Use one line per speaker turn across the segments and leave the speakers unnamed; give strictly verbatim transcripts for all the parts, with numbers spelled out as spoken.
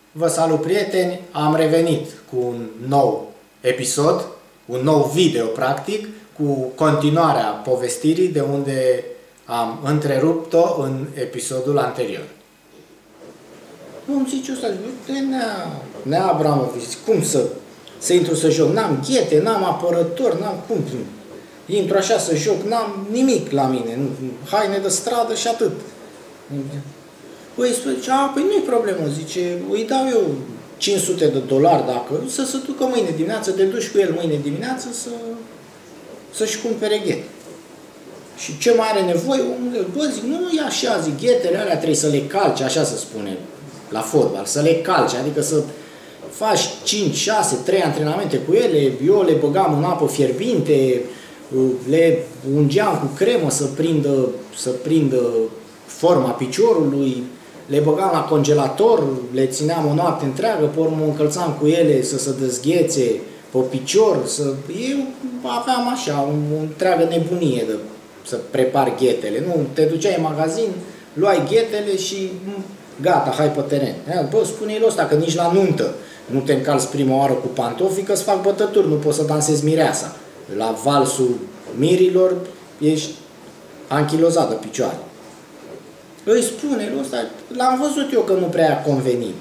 Vă salut, prieteni! Am revenit cu un nou episod, un nou video, practic, cu continuarea povestirii de unde am întrerupt-o în episodul anterior. Nu îmi zice ăsta, nea, nea Abramovici, cum să, să intru să joc? N-am ghete, n-am apărător, n-am cum. Intru așa să joc, n-am nimic la mine, haine de stradă și atât. Păi spune, a, păi nu-i problemă, zice, îi dau eu cinci sute de dolari dacă, să se ducă mâine dimineață, te duci cu el mâine dimineață să, să-și cumpere ghete. Și ce mai are nevoie? Bă, zic, nu e așa, zic, ghetele alea trebuie să le calci, așa se spune la fotbal, să le calci, adică să faci cinci, șase, trei antrenamente cu ele, eu le băgam în apă fierbinte, le ungeam cu cremă să prindă, să prindă forma piciorului, le băgam la congelator, le țineam o noapte întreagă, pe urmă încălțam cu ele să se dezghețe pe picior, să... Eu aveam așa, o, o întreagă nebunie de să prepar ghetele. Nu, te duceai în magazin, luai ghetele și gata, hai pe teren. Bă, spune-i ăsta că nici la nuntă nu te încalzi prima oară cu pantofii, că îți fac bătături, nu poți să dansezi mireasa. La valsul mirilor ești anchilozat de picioare. Îi spune ăsta, l-am văzut eu că nu prea a convenit.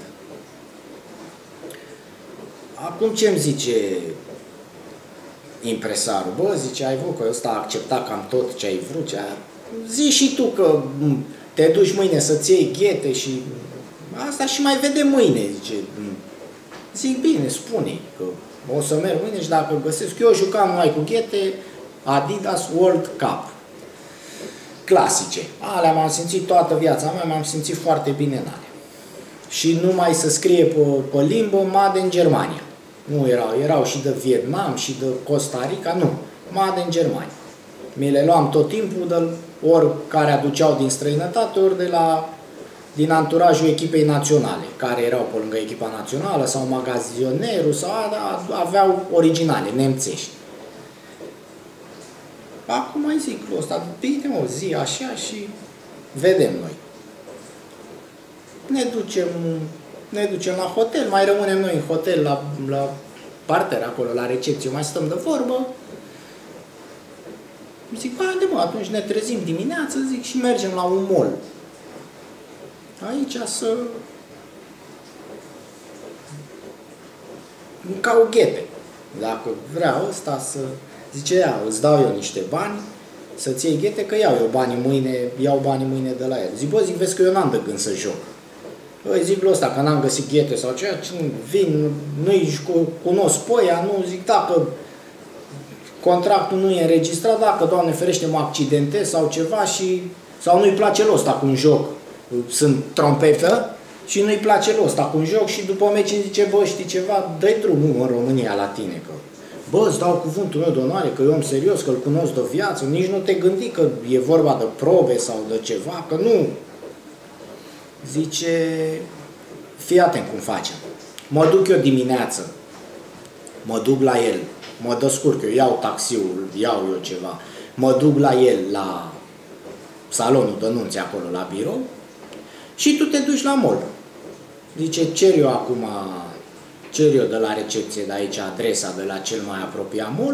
Acum ce-mi zice impresarul? Bă, zice, ai vrut că ăsta a acceptat cam tot ce ai vrut. Ce a... Zi și tu că te duci mâine să-ți iei ghete și asta și mai vedem mâine, zice. Zic, bine, spune că o să merg mâine și dacă găsesc, eu jucam numai cu ghete Adidas World Cup. Clasice. Alea m-am simțit toată viața mea, m-am simțit foarte bine în alea. Și numai să scrie pe, pe limbă Made în Germania. Nu erau, erau și de Vietnam și de Costa Rica, nu. Made în Germania. Mi le luam tot timpul de ori care aduceau din străinătate, ori de la, din anturajul echipei naționale, care erau pe lângă echipa națională, sau magazionerul, sau aveau originale, nemțești. Acum mai zic ăsta, bine o zi așa și vedem noi. Ne ducem, ne ducem la hotel, mai rămânem noi în hotel la, la parter acolo, la recepție, mai stăm de vorbă. Zic, haide mă, atunci ne trezim dimineață, zic, și mergem la un mall. Aici să... ca o ghete. Dacă vrea ăsta să... Zice, ia, îți dau eu niște bani să-ți iei ghete, că iau eu banii mâine, iau banii mâine de la el. Zic, bă, zic, vezi că eu n-am de gând să joc. Băi, zic lui ăsta, că n-am găsit ghete sau ceea, vin, nu-i cunosc pe ea, nu, zic, dacă contractul nu e înregistrat, dacă, Doamne ferește, mă accidentez sau ceva și, sau nu-i place lui ăsta cum joc, sunt trompetă și nu-i place lui ăsta cum joc și după meci îmi zice, bă, știi ceva, dă-i drumul în România la tine, că bă, îți dau cuvântul meu de onoare că eu om serios, că îl cunosc de viață, nici nu te gândi că e vorba de probe sau de ceva, că nu. Zice, fii atent cum facem. Mă duc eu dimineață, mă duc la el, mă descurc eu, iau taxiul, iau eu ceva, mă duc la el la salonul de nunți acolo, la birou, și tu te duci la mall. Zice, cer eu acum... cer eu de la recepție de aici adresa de la cel mai apropiat mall,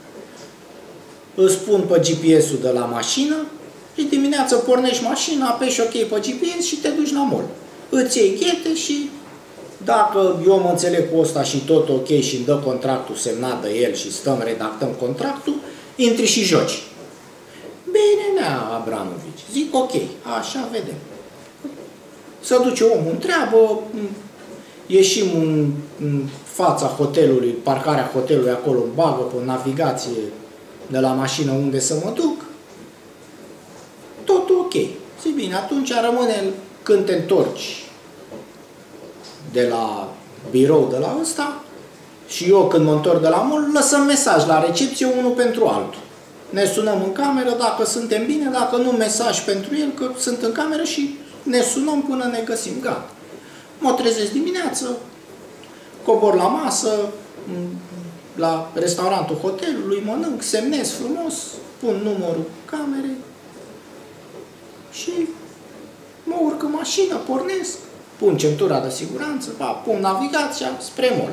îți pun pe G P S-ul de la mașină și dimineața pornești mașina, apeși OK pe G P S și te duci la mall. Îți iei ghete și dacă eu mă înțeleg cu ăsta și tot OK și îmi dă contractul semnat de el și stăm, redactăm contractul, intri și joci. Bine, nea, Abramovici. Zic OK, așa vedem. Să duce omul în treabă, ieșim în, în fața hotelului, parcarea hotelului acolo, în bagă, pe navigație de la mașină unde să mă duc. Totul ok. Zic, bine, atunci rămâne când te întorci de la birou de la ăsta și eu când mă întorc de la mall, lăsăm mesaj la recepție unul pentru altul. Ne sunăm în cameră dacă suntem bine, dacă nu, mesaj pentru el că sunt în cameră și ne sunăm până ne găsim. Gata. Mă trezesc dimineață, cobor la masă, la restaurantul hotelului, mănânc, semnez frumos, pun numărul camerei și mă urc în mașină, pornesc, pun centura de siguranță, ba, pun navigația spre mall.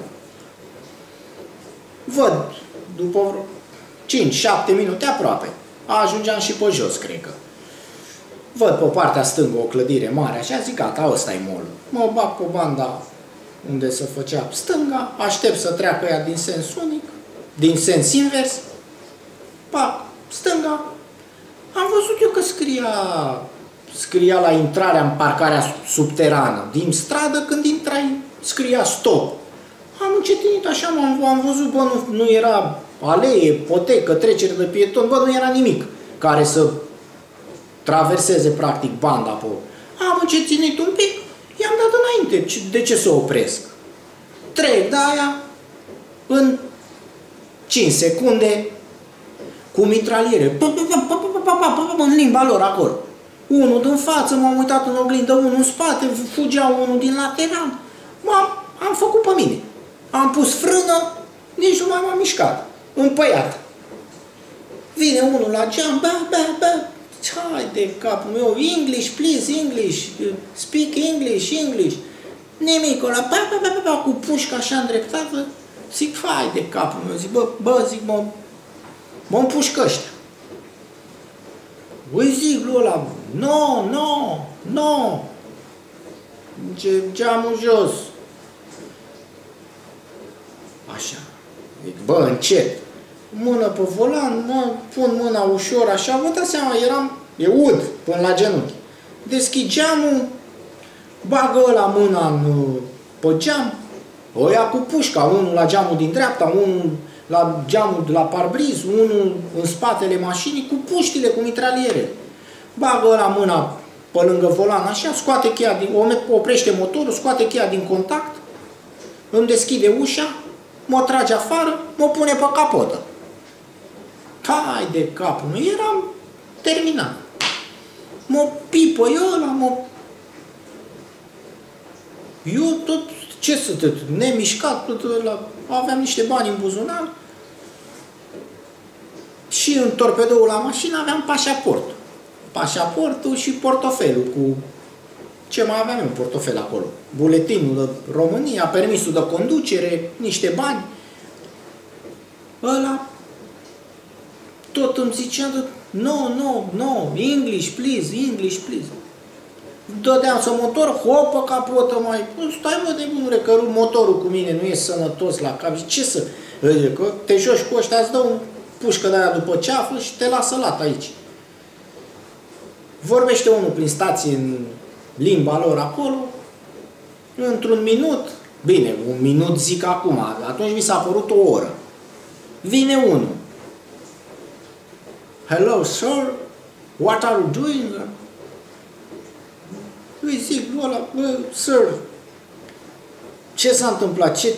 Văd, după cinci șapte minute aproape, ajungeam și pe jos, cred că. Văd pe partea stângă o clădire mare, așa, zic, gata, ăsta e mall. Mă bag pe banda unde se făcea stânga, aștept să treacă ea din sens unic, din sens invers, pa, stânga. Am văzut eu că scria, scria la intrarea în parcarea subterană, din stradă, când intrai, scria stop. Am încetinit așa, am, am văzut, bă, nu, nu era alee, potecă, trecere de pieton, bă, nu era nimic care să traverseze, practic, banda pe... Am încetinit un pic, i-am dat înainte. De ce să opresc? Trec de aia în cinci secunde cu mitraliere. În limba lor acolo. Unul din față, m-am uitat în oglindă, unul în spate, fugea unul din lateral. M-am, am făcut pe mine. Am pus frână, nici nu mai m-am mișcat. Împăiat. Vine unul la geam, bă, bă, bă, hai de capul meu, English, please, English, speak English, English. Nimic, ăla, bă, bă, bă, bă, cu pușca așa îndreptată, zic, hai de capul meu, zic, bă, bă, zic, mă, mă împușcă ăștia. Îi zic lui ăla, no, no, no, zice, geamul jos. Așa, zic, bă, încet. Mână pe volan, mă, pun mâna ușor, așa, vă dați seama, eram, e ud până la genunchi. Deschid geamul, bagă ăla mâna în, pe geam, ăia cu pușca, unul la geamul din dreapta, unul la geamul de la parbriz, unul în spatele mașinii, cu puștile, cu mitraliere. Bagă ăla mâna pe lângă volan, așa, scoate cheia din, oprește motorul, scoate cheia din contact, îmi deschide ușa, mă trage afară, mă pune pe capotă. Hai de capul meu, eram terminat. Mă pipă eu ăla, mă... Eu tot, ce să te... nemișcat, tot ăla, aveam niște bani în buzunar și în torpedoul la mașină aveam pașaportul. Pașaportul și portofelul cu... Ce mai aveam eu în portofel acolo? Buletinul de România, permisul de conducere, niște bani. Ăla tot îmi zicea, no, no, no, English, please, English, please. Dădeam să motor, hopă, capotă, mai... Stai, mă, de bunule, că motorul cu mine nu e sănătos la cap. Ce să... Că te joci cu ăștia, îți dă un pușcă de aia după ceafă și te lasă lat aici. Vorbește unul prin stație în limba lor acolo, într-un minut, bine, un minut zic acum, atunci mi s-a părut o oră. Vine unul. Hello, sir, what are you doing? Îi zic, ăla, sir, ce s-a întâmplat? Ce...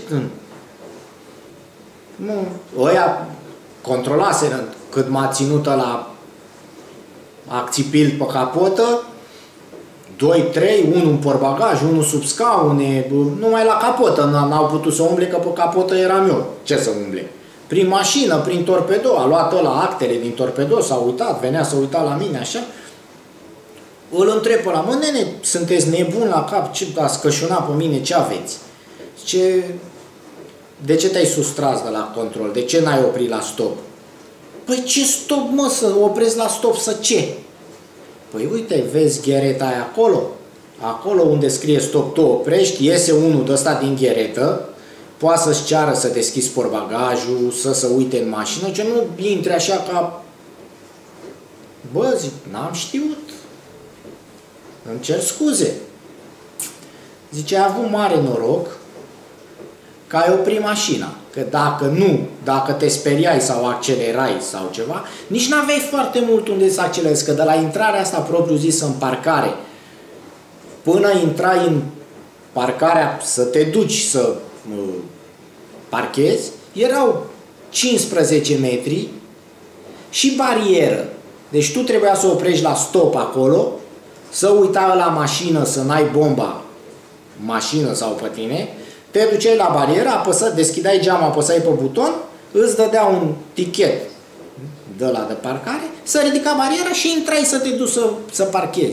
Nu, ăia controlaseră cât m-a ținut la acțipil pe capotă, doi, trei, unul în portbagaj, unul sub scaune, numai la capotă n-au putut să umble, că pe capotă eram eu. Ce să umble? Prin mașină, prin torpedo, a luat ăla actele din torpedo, s-a uitat, venea să uita la mine, așa. Îl întreb pe ăla, mă, nene, sunteți nebun la cap, ce ați cășunat pe mine, ce aveți? Ce... De ce te-ai sustras de la control? De ce n-ai oprit la stop? Păi ce stop, mă, să opresc la stop, să ce? Păi uite, vezi ghereta aia acolo? Acolo unde scrie stop, tu oprești, iese unul de ăsta din gheretă, poate să-ți ceară să deschizi portbagajul, să se uite în mașină, ce nu intre așa ca... Bă, zic, n-am știut. Îmi cer scuze. Zice, ai avut mare noroc că ai oprit mașina. Că dacă nu, dacă te speriai sau accelerai sau ceva, nici n-aveai foarte mult unde să accelerezi, că de la intrarea asta propriu-zisă în parcare, până intrai în parcarea, să te duci să uh, parchezi, erau cincisprezece metri și barieră. Deci tu trebuia să oprești la stop acolo, să uita la mașină, să n-ai bomba mașină sau pe tine, te duceai la barieră, apăsai, deschideai geamul, apăsai pe buton, îți dădea un tichet de la de parcare, să ridica bariera și intrai să te duci să, să parchezi.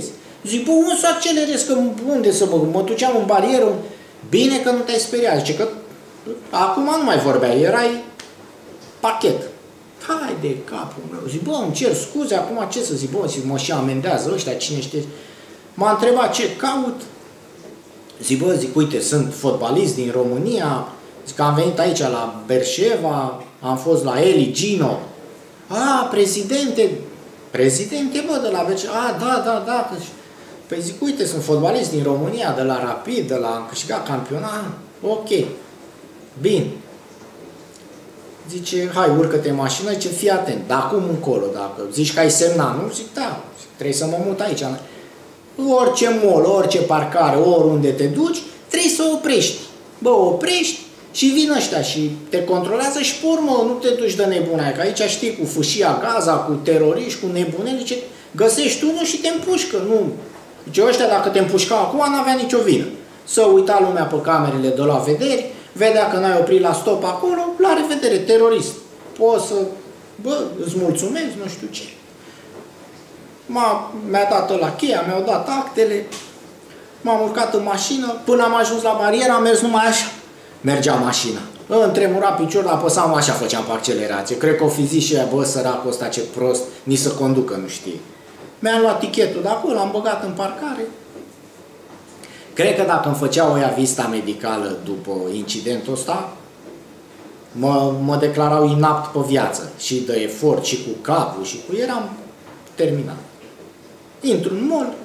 Zic, bă, unde să accelerez, că unde să mă, mă duceam în barieră? Bine că nu te-ai speriat. Zice că acum nu mai vorbeai, erai pachet. Hai de capul meu. Zic, bă, îmi cer scuze, acum ce să zic, bă, zic, mă și amendează ăștia, cine știe. M-a întrebat ce caut. Zic, bă, zic, uite, sunt fotbalist din România, zic că am venit aici la Berșeva, am fost la Eli Gino. A, prezidente, prezidente, bă, de la Berșeva. A, da, da, da. Păi zic, uite, sunt fotbalist din România, de la Rapid, de la, am câștigat campionat. Ok, bine. Zice, hai, urcă-te în mașină, zice, fii atent, dar acum încolo, dacă zici că ai semnat, nu? Zic, da, trebuie să mă mut aici. Orice mall, orice parcare, oriunde te duci, trebuie să oprești. Bă, oprești și vin ăștia și te controlează și pe urmă nu te duci de nebuna aia, că aici știi, cu fâșia Gaza, cu teroriști, cu nebune, zice, găsești unul și te împușcă, nu. Zice, ăștia dacă te împușcau acum, n-avea nicio vină. Să uita lumea pe camerele de la vederi, vedea că n-ai oprit la stop acolo, la revedere, terorist. Poți să, bă, îți mulțumesc, nu știu ce. Mi-a dat la cheia, mi-au dat actele, m-am urcat în mașină, până am ajuns la barieră, am mers numai așa. Mergea mașina. Îmi tremura piciorul, apăsam așa, făceam pe accelerație. Cred că o fi zis și aia, bă, săracul ăsta ce prost, nici să conducă, nu știe. Mi-am luat tichetul de acolo, l-am băgat în parcare. Cred că dacă îmi făceau ăia vista medicală după incidentul ăsta, mă, mă declarau inapt pe viață. Și de efort, și cu capul, și cu... Eram terminat. Intru în mall.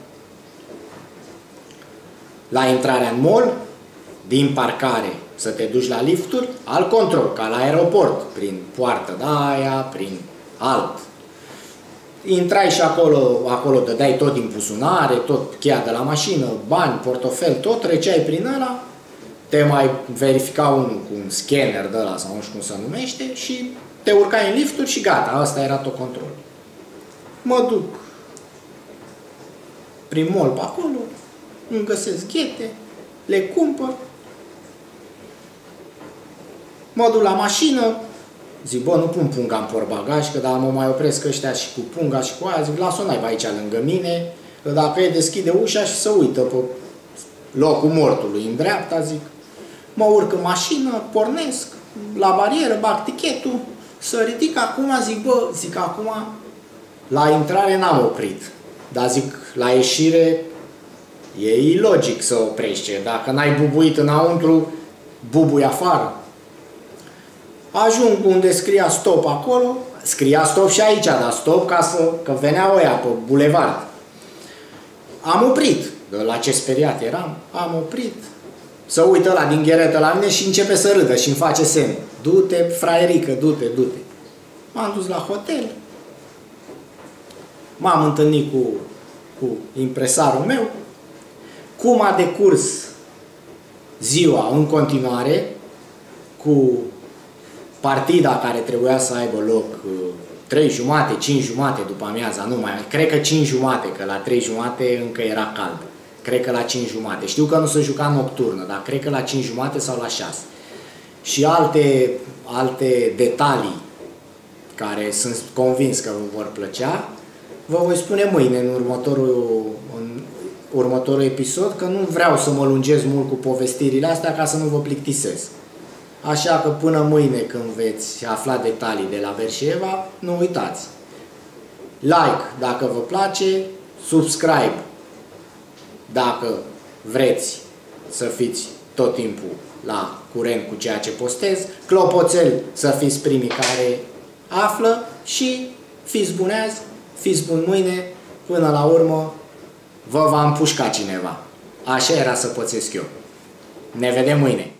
La intrarea în mall, din parcare, să te duci la lifturi, alt control, ca la aeroport, prin poartă de aia, prin alt. Intrai și acolo, acolo dădeai tot din buzunare, tot cheia de la mașină, bani, portofel, tot, treceai prin ăla, te mai verifica unul cu un scanner de ăla, sau nu știu cum se numește, și te urcai în lifturi și gata, asta era tot control. Mă duc prin mall pe acolo, îmi găsesc ghete, le cumpăr, mă duc la mașină, zic, bă, nu pun punga în portbagaj, că dacă mă mai opresc ăștia și cu punga și cu aia, zic, las-o naiba aici lângă mine, că dacă e, deschide ușa și să uită pe locul mortului, în dreapta, zic, mă urc în mașină, pornesc, la barieră, bag tichetul, să ridic acum, zic, bă, zic, acum, la intrare n-am oprit, dar zic, la ieșire e ilogic să oprești, dacă n-ai bubuit înăuntru, bubui afară. Ajung unde scria stop acolo, scria stop și aici, dar stop ca să, că veneau ăia pe bulevard. Am oprit, la ce speriat eram, am oprit, să uită ăla din gheretă la mine și începe să râdă și îmi face semn. Du-te, fraierică, du-te, du-te. M-am dus la hotel, m-am întâlnit cu, cu impresarul meu, cum a decurs ziua în continuare, cu partida care trebuia să aibă loc trei jumate, cinci jumate după amiaza, nu mai, cred că cinci jumate, că la trei jumate încă era cald. Cred că la cinci jumate. Știu că nu se juca nocturnă, dar cred că la cinci jumate sau la șase. Și alte, alte detalii care sunt convins că vă vor plăcea, vă voi spune mâine în următorul, în următorul episod, că nu vreau să mă lungesc mult cu povestirile astea ca să nu vă plictisesc. Așa că până mâine când veți afla detalii de la Berșeva, nu uitați. Like dacă vă place, subscribe dacă vreți să fiți tot timpul la curent cu ceea ce postez, clopoțel să fiți primii care află și fiți buni azi, fiți buni mâine, până la urmă vă va împușca cineva. Așa era să pățesc eu. Ne vedem mâine!